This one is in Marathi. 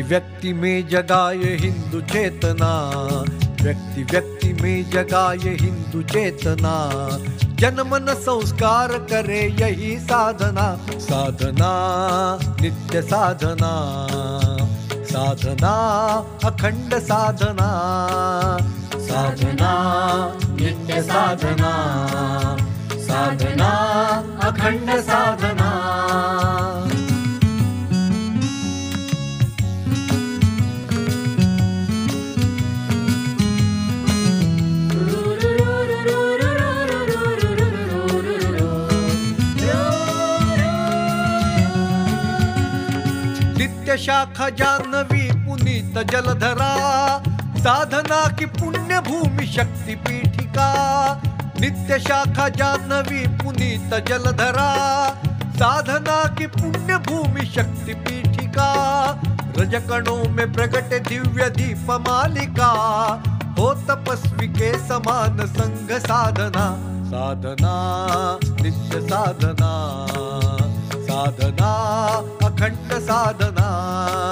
व्यक्ति में जगाए हिंदू चेतना, व्यक्ति व्यक्ति में जगाए हिंदू चेतना, जन मन संस्कार करे यही साधना, साधना नित्य साधना, साधना अखंड साधना, साधना नित्य साधना, साधना अखंड साधना। नित्य शाखा जाह्नवी पुनीत जलधरा, साधना की पुण्य भूमि शक्ति पीठिका, नित्य शाखा जाह्नवी पुनीत जलधरा, साधना की पुण्य भूमि शक्ति पीठिका, रजकणों में प्रगट दिव्य दीप मालिका, हो तपस्वी के समान संघ साधना, साधना नित्य साधना, साधना अखंड साधना।